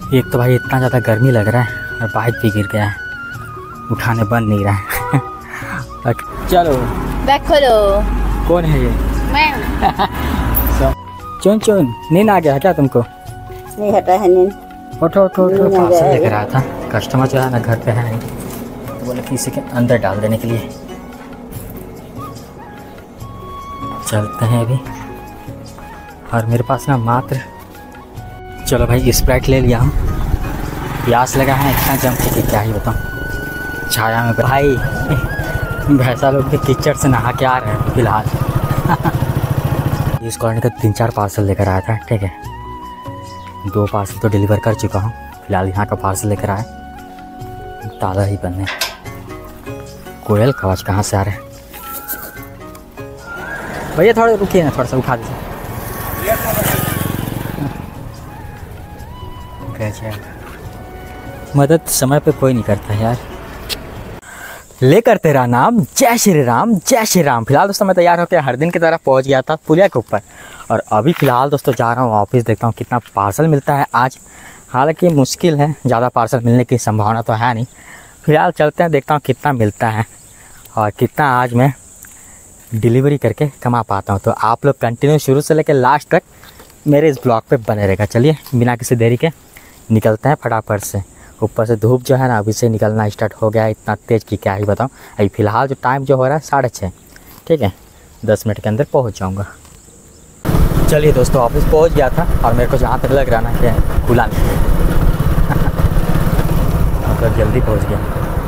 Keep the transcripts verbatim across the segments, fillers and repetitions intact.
एक तो भाई इतना ज़्यादा गर्मी लग रहा है और बाइक भी गिर गया है, उठाने बन नहीं रहा है। चलो बैग खोलो। कौन है ये? मैं। चुन चुन नींद आ गया है क्या तुमको? नहीं हटा है नींद। उठो उठो उठो, पार्सल लेकर आया था। कस्टमर जो है ना घर पे है नहीं, तो बोले कि इसी के अंदर डाल देने के लिए। चलते हैं अभी। और मेरे पास ना मात्र, चलो भाई स्प्राइट ले लिया हूँ। प्यास लगा है इतना जम के कि क्या ही बताऊँ। छाया में भाई भैंसा लोग के कीचड़ से नहा के आ रहे हैं फिलहाल। इस कॉलोनी का तीन चार पार्सल लेकर आया था, ठीक है। दो पार्सल तो डिलीवर कर चुका हूँ, फिलहाल यहाँ का पार्सल लेकर आया। ताला ही बंद है। कोयल का आवाज़ कहाँ से आ रहा है? भैया थोड़ा रुकिए ना, थोड़ा सा उठा दीजिए। मदद समय पे कोई नहीं करता यार। लेकर तेरा नाम, जय श्री राम जय श्री राम। फिलहाल दोस्तों मैं तैयार होकर हर दिन की तरफ पहुंच गया था पुलिया के ऊपर, और अभी फ़िलहाल दोस्तों जा रहा हूँ ऑफिस। देखता हूँ कितना पार्सल मिलता है आज। हालांकि मुश्किल है, ज़्यादा पार्सल मिलने की संभावना तो है नहीं। फिलहाल चलते हैं, देखता हूँ कितना मिलता है और कितना आज मैं डिलीवरी करके कमा पाता हूँ। तो आप लोग कंटिन्यू शुरू से लेकर लास्ट तक मेरे इस ब्लॉग पे बने रहेगा। चलिए बिना किसी देरी के निकलते हैं फटाफट से। ऊपर से धूप जो है ना अभी से निकलना स्टार्ट हो गया है, इतना तेज़ कि क्या ही बताऊँ। अभी फ़िलहाल जो टाइम जो हो रहा है साढ़े छः, ठीक है। दस मिनट के अंदर पहुँच जाऊँगा। चलिए दोस्तों ऑफिस पहुँच गया था, और मेरे को जहाँ तक लग रहा ना कि खुला नहीं मतलब जल्दी पहुँच गया।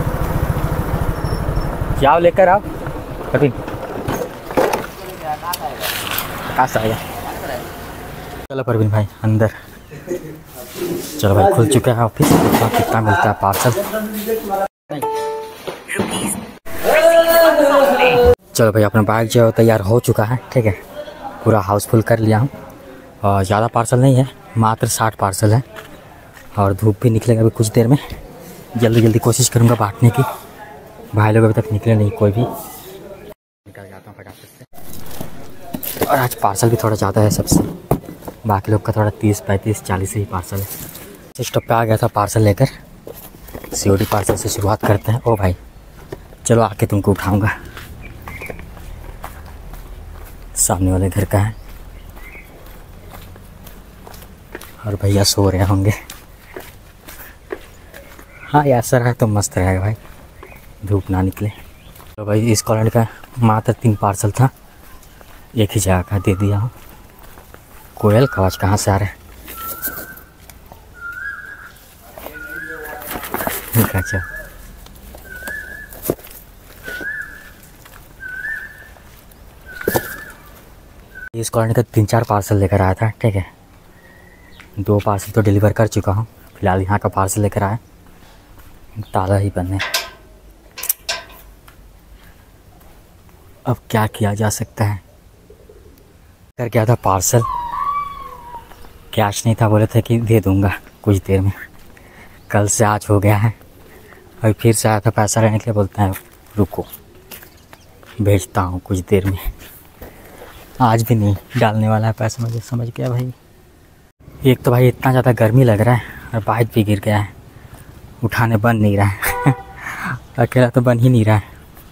क्या लेकर आप कभी कहाँ आया? चलो परवीन भाई अंदर। चलो भाई खुल चुका है ऑफिस। कितना कितना मिलता है पार्सल। चलो भाई अपना बाइक जो तैयार हो चुका है, ठीक है। पूरा हाउसफुल कर लिया हूँ, और ज़्यादा पार्सल नहीं है, मात्र साठ पार्सल है। और धूप भी निकलेगा अभी कुछ देर में। जल्दी जल्दी कोशिश करूँगा बांटने की। भाई लोग अभी तक निकले नहीं, कोई भी। निकल जाता हूँ फटाफट से। और आज पार्सल भी थोड़ा ज़्यादा है सबसे, बाकी लोग का थोड़ा तीस पैंतीस चालीस ही पार्सल है। स्टॉप पे आ गया था पार्सल लेकर। सीओडी पार्सल से शुरुआत करते हैं। ओ भाई चलो आके तुमको उठाऊंगा। सामने वाले घर का है, और भैया सो रहे होंगे। हाँ ऐसा रहा तो मस्त रहेगा भाई, धूप ना निकले। तो भाई इस कॉलोनी का मात्र तीन पार्सल था, एक ही जगह का दे दिया हूँ। कोयल का आवाज़ कहाँ से आ रहा है? अच्छा इस कॉलोनी का तीन चार पार्सल लेकर आया था, ठीक है। दो पार्सल तो डिलीवर कर चुका हूँ, फिलहाल यहाँ का पार्सल लेकर आया। ताला ही बंद है। अब क्या किया जा सकता है। कर गया था पार्सल, कैश नहीं था, बोले थे कि दे दूंगा कुछ देर में। कल से आज हो गया है, और फिर से आया था पैसा लेने के लिए। बोलते हैं रुको भेजता हूँ कुछ देर में। आज भी नहीं डालने वाला है पैसा, मुझे समझ गया भाई। एक तो भाई इतना ज़्यादा गर्मी लग रहा है और बाइक भी गिर गया है, उठाने बन नहीं रहा है। अकेला तो बन ही नहीं रहा है,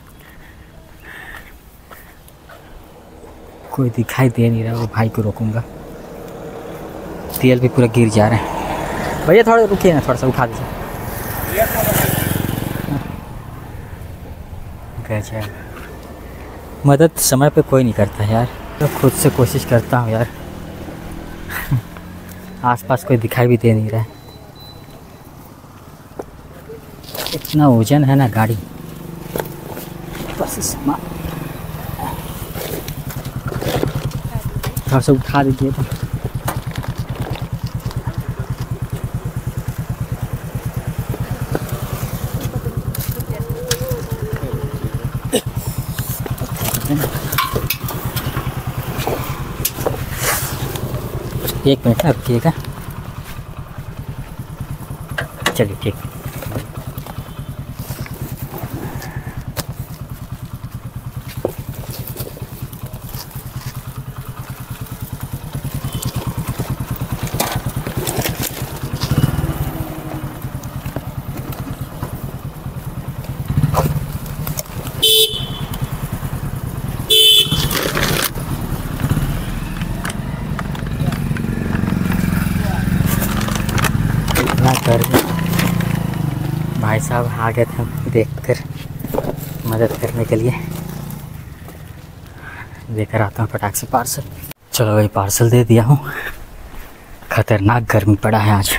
कोई दिखाई दे नहीं रहा। वो भाई को रोकूंगा। तेल भी पूरा गिर जा रहा है। भैया थोड़ा रुकिए ना, थोड़ा सा उठा दीजिए। कैसे मदद समय पे कोई नहीं करता यार, तो खुद से कोशिश करता हूँ यार। आसपास कोई दिखाई भी दे नहीं रहा है। इतना वजन है ना गाड़ी, बस थोड़ा सा उठा दीजिए तो। एक मिनट ना रुकिएगा। चलिए ठीक। गर्मी। भाई साहब आ गए थे देखकर मदद करने के लिए। लेकर आता हूँ फटाक से पार्सल। चलो भाई पार्सल दे दिया हूँ। खतरनाक गर्मी पड़ा है आज।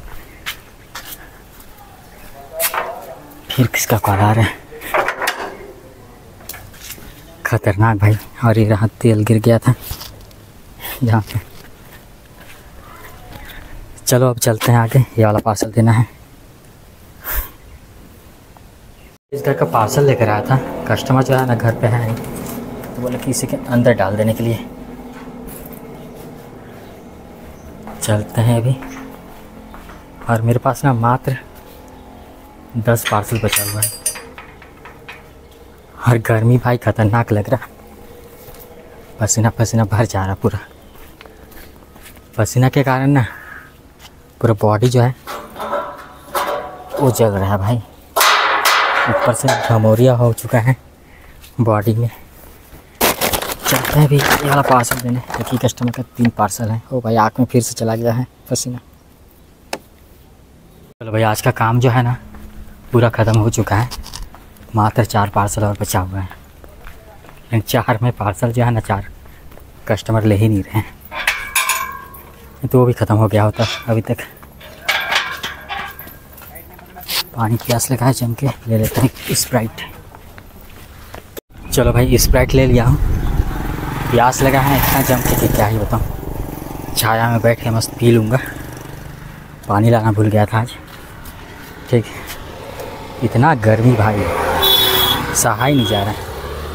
फिर किसका कॉल आ रहा है? खतरनाक भाई। और ये रहा तेल गिर गया था जहाँ पे। चलो अब चलते हैं आगे। ये वाला पार्सल देना है। इस घर का पार्सल लेकर आया था। कस्टमर जो है ना घर पे है नहीं, तो बोले कि इसी के अंदर डाल देने के लिए। चलते हैं अभी। और मेरे पास ना मात्र दस पार्सल बचा हुआ है। और गर्मी भाई खतरनाक लग रहा। पसीना पसीना भर जा रहा पूरा। पसीना के कारण ना पूरा बॉडी जो है वो जल रहा है भाई। ऊपर से घमौरिया हो चुका है बॉडी में। चलते हैं भी ये वाला पार्सल देने। एक ही कस्टमर का तीन पार्सल है। ओ भाई आँख में फिर से चला गया है पसीना। चलो भाई आज का काम जो है ना पूरा ख़त्म हो चुका है। मात्र चार पार्सल और बचा हुआ है। लेकिन चार में पार्सल जो है ना चार कस्टमर ले ही नहीं रहे हैं। तो वो भी ख़त्म हो गया होता अभी तक। पानी प्यास लगा है जम के। ले लेते हैं स्प्राइट। चलो भाई स्प्राइट ले लिया हूँ। प्यास लगा है इतना जम के कि क्या ही बताऊँ। छाया में बैठ के मस्त पी लूँगा। पानी लाना भूल गया था आज। ठीक। इतना गर्मी भाई सहा ही नहीं जा रहा है।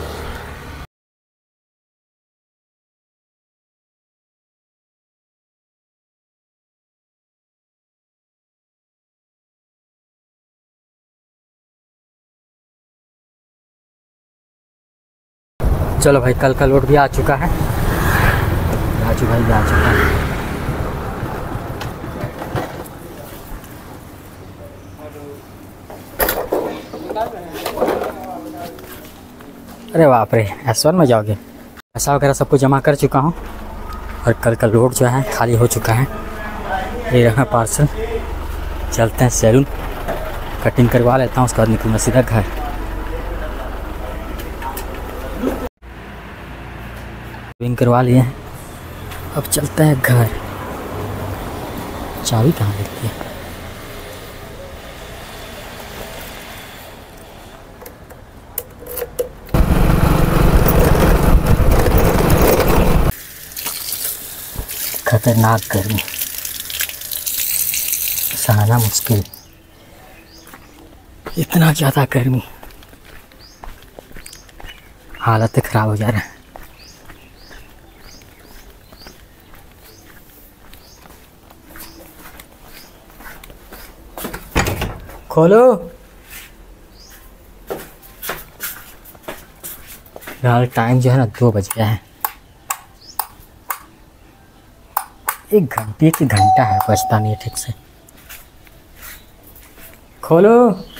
चलो भाई कल का लोड भी आ चुका है। राजू भाई भी आ चुका है। अरे बाप रे एस वन में जाओगे? पैसा वगैरह सब कुछ जमा कर चुका हूँ। और कल का लोड जो है खाली हो चुका है। ये रहा पार्सल। चलते हैं सैलून, कटिंग करवा लेता हूँ। उसके बाद निकलूँगा सीधा घर। कटिंग करवा लिए हैं। अब चलते हैं घर। चाबी कहाँ रहती है? खतरनाक गर्मी, सहना मुश्किल। इतना ज़्यादा गर्मी, हालत ख़राब हो जा रहा है। खोलो यार। टाइम जो है ना दो बज गया है। एक घंटे की घंटा है, बजता नहीं है ठीक से। खोलो।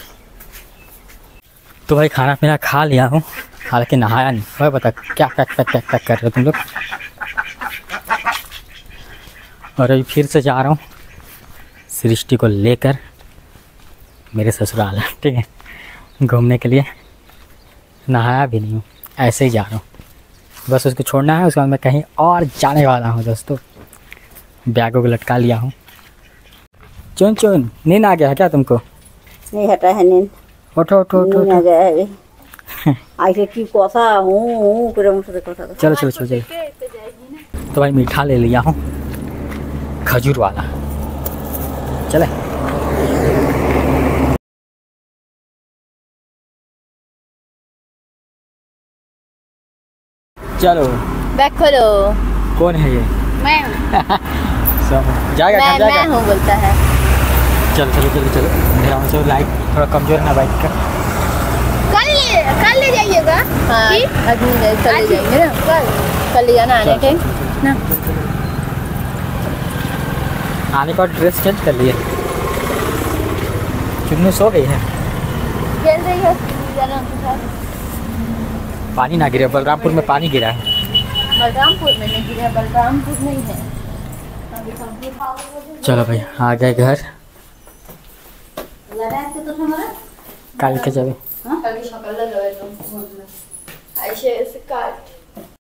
तो भाई खाना पीना खा लिया हूँ, हालांकि नहाया नहीं। भाई बता क्या पैक पैक पैक पैक कर रहे हो तुम लोग? और अभी फिर से जा रहा हूँ सृष्टि को लेकर मेरे ससुराल, ठीक है, घूमने के लिए। नहाया भी नहीं हूँ, ऐसे ही जा रहा हूँ। बस उसको छोड़ना है, उसके बाद मैं कहीं और जाने वाला हूँ दोस्तों। बैगों को लटका लिया हूँ। चुन चुन नींद आ गया है क्या तुमको? नहीं हटा है नींद। उठो उठो उठो नींद आ गया है। ऐसे की कोसा हूँ हूँ पूरे मुँह से कोसा। चलो चलो चलो चलो। तो भाई मीठा ले लिया हूँ, खजूर वाला। चले। चलो बैग खोलो। कौन है ये? मैं सब जाएगा मैं, जाएगा? मैं हूँ बोलता है। चलो चलो चलो चलो। मेरा मतलब लाइट थोड़ा कमजोर है ना बाइक का। कल ले कल ले जाइएगा। हाँ आज नहीं, कल ले जाएंगे ना। कल कल ले जाना आने के ना। आने का ड्रेस चेंज कर लिए। चुन्नू सो गई है। खेल रही है जाना। पानी ना गिरे। बलरामपुर में पानी गिरा है। बलरामपुर में नहीं गिरा, बलरामपुर नहीं है। चलो भाई आ गए घर। কালকে যাবে। কালকে সকালে যাবে তো। আইসে এসে কাট